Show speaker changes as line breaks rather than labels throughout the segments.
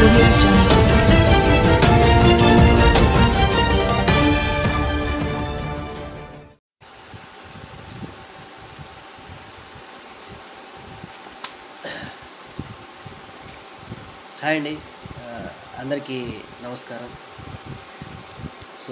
audio jungle.
Hi అండి, అందరికీ నమస్కారం. సో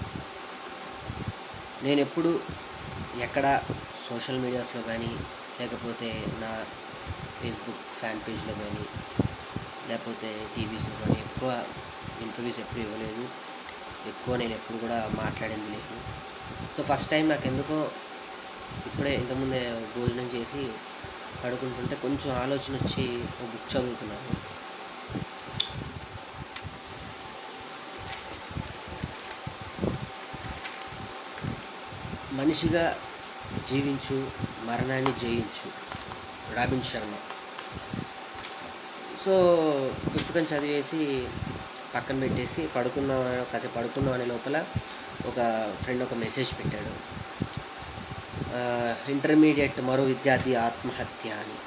నేను ఎప్పుడు ఎక్కడ సోషల్ మీడియాస్లో కానీ లేకపోతే నా ఫేస్బుక్ ఫ్యాన్ పేజ్లో కానీ లేకపోతే టీవీస్లో కానీ ఎక్కువ ఇంటర్వ్యూస్ ఎప్పుడు ఇవ్వలేదు. ఎక్కువ నేను ఎప్పుడు కూడా మాట్లాడింది లేదు. సో ఫస్ట్ టైం నాకు ఎందుకో ఇప్పుడే ఇంతకుముందే భోజనం చేసి పడుకుంటుంటే కొంచెం ఆలోచన వచ్చి ఒక బుక్ చదువుతున్నాను. మనిషిగా జీవించు, మరణాన్ని జయించు, రాబిన్ శర్మ. సో పుస్తకం చదివేసి పక్కన పెట్టేసి కాసేపు పడుకుందాం అనే లోపల ఒక ఫ్రెండ్ ఒక మెసేజ్ పెట్టాడు, ఇంటర్మీడియట్ మరో విద్యార్థి ఆత్మహత్య అని.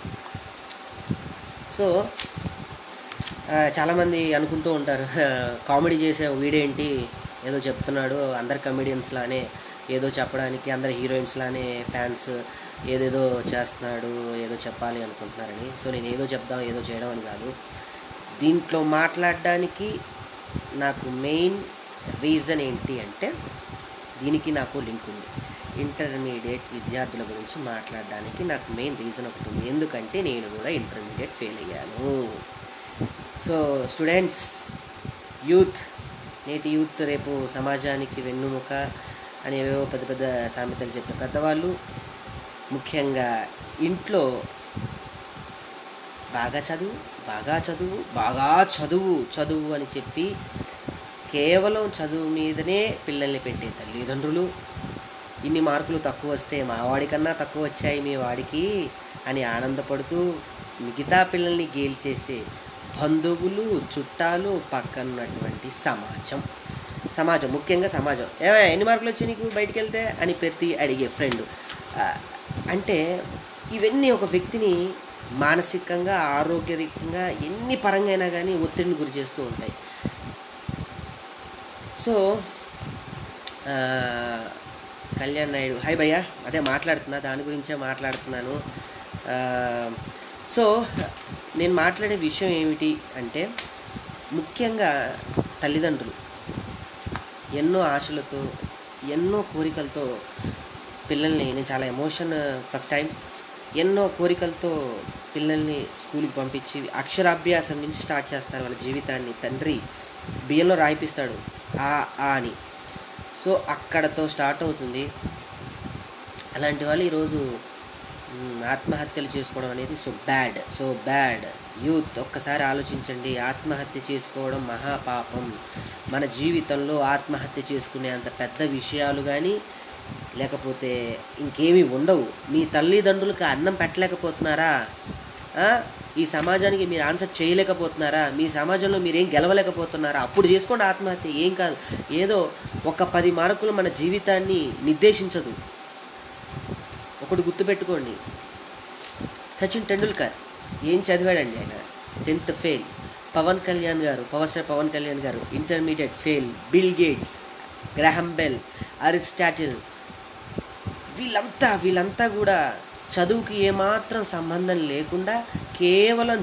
సో చాలామంది అనుకుంటూ ఉంటారు, కామెడీ చేసే వీడేంటి ఏదో చెప్తున్నాడు, అందరు కమెడియన్స్ లానే ఏదో చెప్పడానికి, అందరు హీరోయిన్స్ లానే ఫ్యాన్స్ ఏదేదో చేస్తున్నాడు, ఏదో చెప్పాలి అనుకుంటున్నారని. సో నేను ఏదో చెప్దాం ఏదో చేయడం అని కాదు, దీంట్లో మాట్లాడడానికి నాకు మెయిన్ రీజన్ ఏంటి అంటే దీనికి నాకు లింక్ ఉంది. ఇంటర్మీడియట్ విద్యార్థుల గురించి మాట్లాడడానికి నాకు మెయిన్ రీజన్ ఒకటి ఉంది. ఎందుకంటే నేను కూడా ఇంటర్మీడియట్ ఫెయిల్ అయ్యాను. సో స్టూడెంట్స్, యూత్, నేటి యూత్ రేపు సమాజానికి వెన్నుముక అని ఏవేవో పెద్ద పెద్ద సామెతలు చెప్పే పెద్దవాళ్ళు ముఖ్యంగా ఇంట్లో బాగా చదువు అని చెప్పి కేవలం చదువు మీదనే పిల్లల్ని పెట్టే తల్లిదండ్రులు, ఇన్ని మార్కులు తక్కువ వస్తే మా వాడికన్నా తక్కువ వచ్చాయి మీ వాడికి అని ఆనందపడుతూ మిగతా పిల్లల్ని గేలి చేసే బంధువులు, చుట్టాలు, పక్కనున్నటువంటి సమాజం ముఖ్యంగా సమాజం, ఎన్ని మార్కులు వచ్చాయి నీకు బయటికి వెళ్తే అని ప్రతి అడిగే ఫ్రెండ్. అంటే ఇవన్నీ ఒక వ్యక్తిని మానసికంగా, ఆరోగ్యరీకంగా, ఎన్ని పరంగా అయినా కానీ ఒత్తిడిని గురి చేస్తూ ఉంటాయి. సో కళ్యాణ్ నాయుడు, హాయ్ భయ్యా, అదే దాని గురించే మాట్లాడుతున్నాను. సో నేను మాట్లాడే విషయం ఏమిటి అంటే ముఖ్యంగా తల్లిదండ్రులు ఎన్నో ఆశలతో, ఎన్నో కోరికలతో పిల్లల్ని, నేను చాలా ఫస్ట్ టైం ఎన్నో కోరికలతో పిల్లల్ని స్కూల్కి పంపించి అక్షరాభ్యాసం నుంచి స్టార్ట్ చేస్తారు వాళ్ళ జీవితాన్ని. తండ్రి బియ్యంలో రాయిపిస్తాడు ఆ అని. సో అక్కడతో స్టార్ట్ అవుతుంది. అలాంటి వాళ్ళు ఈరోజు ఆత్మహత్యలు చేసుకోవడం అనేది సో బ్యాడ్. యూత్ ఒక్కసారి ఆలోచించండి, ఆత్మహత్య చేసుకోవడం మహాపాపం. మన జీవితంలో ఆత్మహత్య చేసుకునే అంత పెద్ద విషయాలు కానీ లేకపోతే ఇంకేమీ ఉండవు. మీ తల్లిదండ్రులకు అన్నం పెట్టలేకపోతున్నారా? ఈ సమాజానికి మీరు ఆన్సర్ చేయలేకపోతున్నారా? మీ సమాజంలో మీరేం గెలవలేకపోతున్నారా? అప్పుడు చేసుకోండి ఆత్మహత్య, ఏం కాదు. ఏదో ఒక 10 మార్కులు మన జీవితాన్ని నిర్దేశించదు. ఒకటి గుర్తుపెట్టుకోండి, సచిన్ టెండూల్కర్ ఏం చదివాడండి? ఆయన 10th fail. Power star Pawan Kalyan గారు intermediate fail. Bill Gates, Graham Bell, Aristotle, వీళ్ళంతా కూడా చదువుకి ఏమాత్రం సంబంధం లేకుండా కేవలం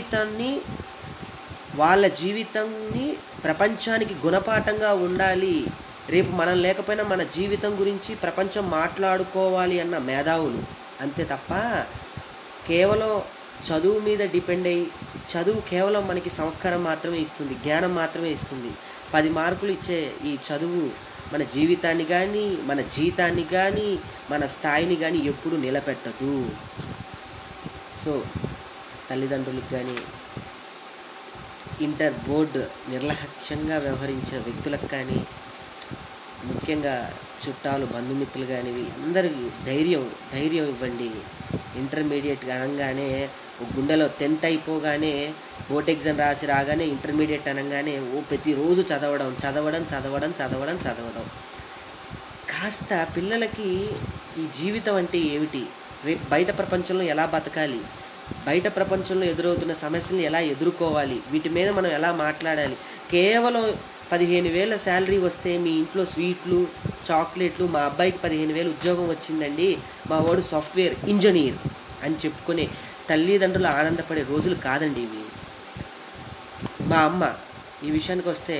వాళ్ళ జీవితాన్ని ప్రపంచానికి గుణపాఠంగా ఉండాలి, రేపు మనం లేకపోయినా మన జీవితం గురించి ప్రపంచం మాట్లాడుకోవాలి అన్న మేధావులు. అంతే తప్ప కేవలం చదువు మీద డిపెండ్ అయ్యి, చదువు కేవలం మనకి సంస్కారం మాత్రమే ఇస్తుంది, జ్ఞానం మాత్రమే ఇస్తుంది. 10 మార్కులు ఇచ్చే ఈ చదువు మన జీవితాన్ని కానీ, మన జీతాన్ని కానీ, మన స్థాయిని కానీ ఎప్పుడు నిలబెట్టదు. సో తల్లిదండ్రులకు కానీ, ఇంటర్ బోర్డు నిర్లక్ష్యంగా వ్యవహరించిన వ్యక్తులకు కానీ, ముఖ్యంగా చుట్టాలు, బంధుమిత్రులు కానీ అందరికీ ధైర్యం ఇవ్వండి. ఇంటర్మీడియట్ అనగానే గుండెలో 10th అయిపోగానే బోర్డ్ ఎగ్జామ్ రాసి రాగానే ఇంటర్మీడియట్ అనగానే ప్రతిరోజు చదవడం. కాస్త పిల్లలకి ఈ జీవితం అంటే ఏమిటి, రేపు బయట ప్రపంచంలో ఎలా బతకాలి, బయట ప్రపంచంలో ఎదురవుతున్న సమస్యలను ఎలా ఎదుర్కోవాలి, వీటి మీద మనం ఎలా మాట్లాడాలి. కేవలం 15,000 శాలరీ వస్తే మీ ఇంట్లో స్వీట్లు, చాక్లెట్లు, మా అబ్బాయికి 15,000 ఉద్యోగం వచ్చిందండి, మా వాడు సాఫ్ట్వేర్ ఇంజనీర్ అని చెప్పుకునే తల్లిదండ్రులు ఆనందపడే రోజులు కాదండి ఇవి. మా అమ్మ ఈ విషయానికి వస్తే,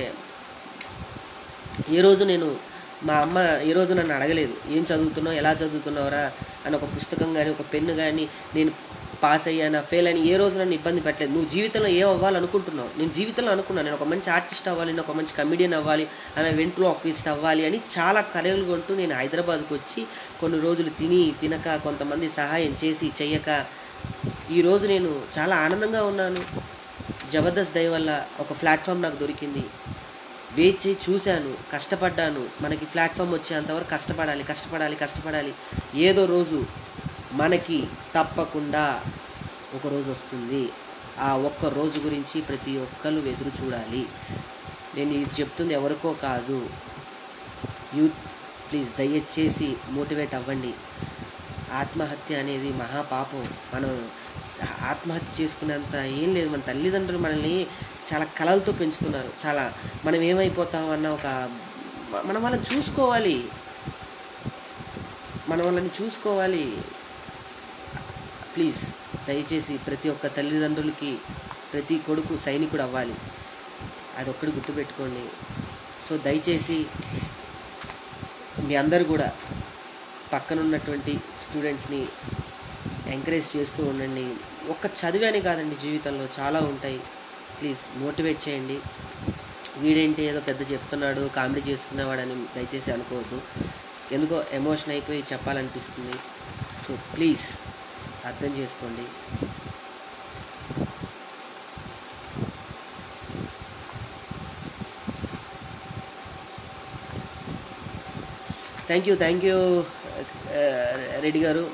మా అమ్మ ఏ రోజు నన్ను అడగలేదు ఏం చదువుతున్నావు, ఎలా చదువుతున్నావురా అని. ఒక పుస్తకం కానీ ఒక పెన్ను కానీ నేను పాస్ అయ్యానా ఫెయిల్ అని ఏ రోజు నన్ను ఇబ్బంది పెట్టలేదు. నువ్వు జీవితంలో ఏం అవ్వాలనుకుంటున్నావు? నేను జీవితంలో అనుకున్నాను, నేను ఒక మంచి ఆర్టిస్ట్ అవ్వాలి, నేను ఒక మంచి కమెడియన్ అవ్వాలి, ఆమె వెంట్రోక్విస్ట్ అవ్వాలి అని చాలా కలలు కొంటూ నేను హైదరాబాద్కి వచ్చి కొన్ని రోజులు తినక, కొంతమంది సహాయం చేసి చెయ్యక ఈరోజు నేను చాలా ఆనందంగా ఉన్నాను. జబర్దస్త్ దయ వల్ల ఒక ప్లాట్ఫామ్ నాకు దొరికింది. వేచి చూశాను, కష్టపడ్డాను. మనకి ప్లాట్ఫామ్ వచ్చేంతవరకు కష్టపడాలి. ఏదో రోజు మనకి తప్పకుండా ఒక రోజు వస్తుంది. ఆ ఒక్క రోజు గురించి ప్రతి ఒక్కరు ఎదురు చూడాలి. నేను ఇది చెప్తుంది ఎవరికో కాదు. యూత్ ప్లీజ్ దయచేసి మోటివేట్ అవ్వండి. ఆత్మహత్య అనేది మహాపాపం. మనం ఆత్మహత్య చేసుకునేంత ఏం లేదు. మన తల్లిదండ్రులు మనల్ని చాలా కలలతో పెంచుతున్నారు. మనం ఏమైపోతామన్న మనం వాళ్ళని చూసుకోవాలి. ప్లీజ్ దయచేసి ప్రతి ఒక్క తల్లిదండ్రులకి ప్రతి కొడుకు సైనికుడు అవ్వాలి, అదొక్కటి గుర్తుపెట్టుకోండి. సో దయచేసి మీ అందరు కూడా పక్కనున్నటువంటి స్టూడెంట్స్ని ఎంకరేజ్ చేస్తూ ఉండండి. ఒక్క చదివే అని కాదండి, జీవితంలో చాలా ఉంటాయి. ప్లీజ్ మోటివేట్ చేయండి. వీడేంటి ఏదో పెద్ద చెప్తున్నాడు, కామెడీ చేసుకునేవాడని దయచేసి అనుకోవద్దు. ఎందుకో ఎమోషన్ అయిపోయి చెప్పాలనిపిస్తుంది. సో ప్లీజ్ అర్థం చేసుకోండి. థ్యాంక్ యూ రెడ్డి గారు.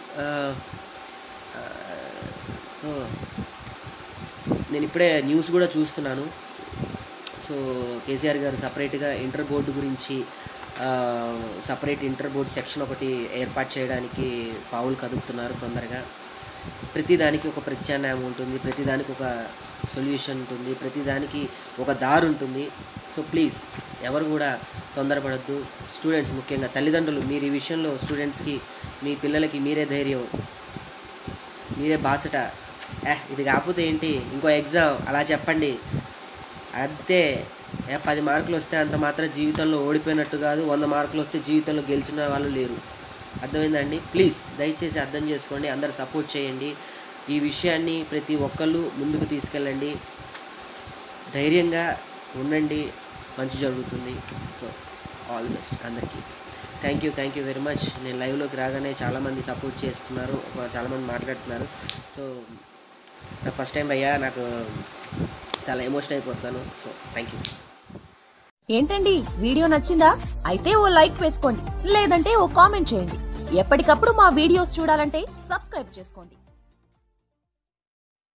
సో నేను ఇప్పుడే న్యూస్ కూడా చూస్తున్నాను. సో కేసీఆర్ గారు సపరేట్గా ఇంటర్ బోర్డు గురించి సపరేట్ ఇంటర్ బోర్డు సెక్షన్ ఒకటి ఏర్పాటు చేయడానికి పావులు కదుపుతున్నారు తొందరగా. ప్రతిదానికి ఒక ప్రత్యామ్నాయం ఉంటుంది, ప్రతిదానికి ఒక సొల్యూషన్ ఉంటుంది, ప్రతిదానికి ఒక దారి ఉంటుంది. సో ప్లీజ్ ఎవరు కూడా తొందరపడద్దు. స్టూడెంట్స్ ముఖ్యంగా తల్లిదండ్రులు మీరు ఈ విషయంలో స్టూడెంట్స్కి, మీ పిల్లలకి మీరే ధైర్యం, మీరే బాసట. ఇది కాకపోతే ఏంటి, ఇంకో ఎగ్జామ్ అలా చెప్పండి అంతే. 10 మార్కులు వస్తే అంత మాత్రం జీవితంలో ఓడిపోయినట్టు కాదు, 100 మార్కులు వస్తే జీవితంలో గెలిచిన వాళ్ళు లేరు. అర్థమైందండి? ప్లీజ్ దయచేసి అర్థం చేసుకోండి. అందరు సపోర్ట్ చేయండి. ఈ విషయాన్ని ప్రతి ఒక్కళ్ళు ముందుకు తీసుకెళ్ళండి. ధైర్యంగా ఉండండి, మంచి జరుగుతుంది. సో ఆల్ ది బెస్ట్ అందరికీ. Thank you very much. నేను లైవ్లోకి రాగానే చాలామంది సపోర్ట్ చేస్తున్నారు, చాలామంది మాట్లాడుతున్నారు. సో నాకు ఫస్ట్ టైం అయ్యా, నాకు చాలా ఎమోషన్ అయిపోతాను. So thank you.
ఏంటండి వీడియో నచ్చిందా? అయితే ఓ లైక్ వేసుకోండి, లేదంటే ఓ కామెంట్ చేయండి. ఎప్పటికప్పుడు మా వీడియోస్ చూడాలంటే సబ్స్క్రైబ్ చేసుకోండి.